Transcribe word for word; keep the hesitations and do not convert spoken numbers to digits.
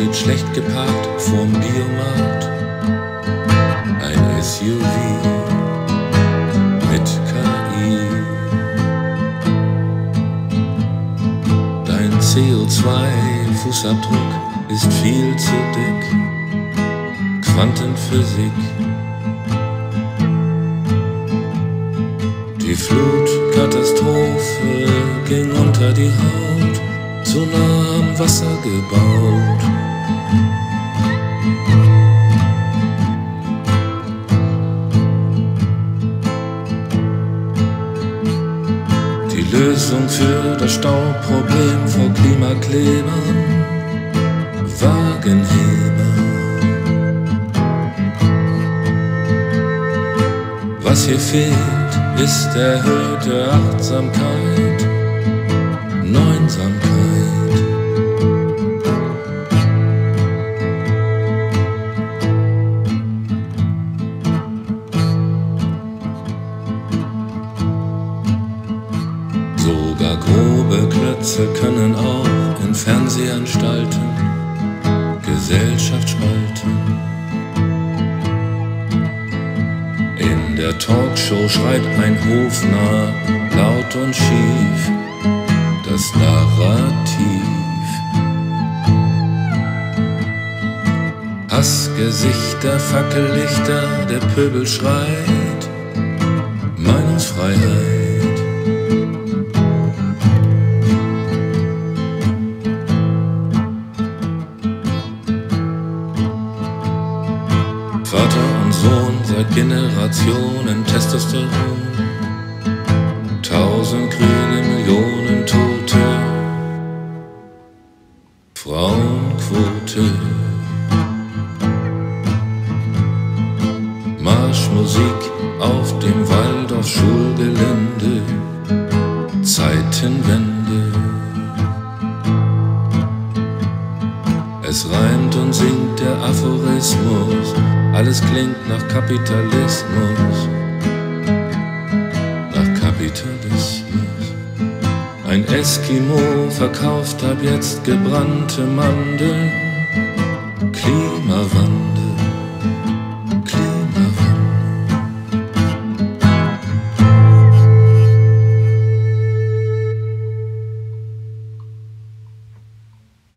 steht schlecht geparkt vorm Biomarkt. Ein S U V mit K I. Dein C O zwei Fußabdruck ist viel zu dick. Quantenphysik. Die Flutkatastrophe ging unter die Haut, so nah am Wasser gebaut. Die Lösung für das Stauproblem vor Klimaklebern, Wagenheber. Was hier fehlt, ist erhöhte Achtsamkeit, Neunsamkeit. Sogar grobe Klötze können auch in Fernsehanstalten Gesellschaft spalten. In der Talkshow schreit ein Hofnarr laut und schief das Narrativ. Hassgesichter, Fackellichter, der Pöbel schreit Meinungsfreiheit. Vater und Sohn seit Generationen Testosteron, tausend Kriege, Millionen Tote, Frauenquote, Marschmusik auf dem Waldorf-Schulgelände, Zeitenwende. Es reimt und singt der Aphorismus, alles klingt nach Kapitalismus, nach Kapitalismus. Ein Eskimo verkauft ab jetzt gebrannte Mandeln, Klimawandel.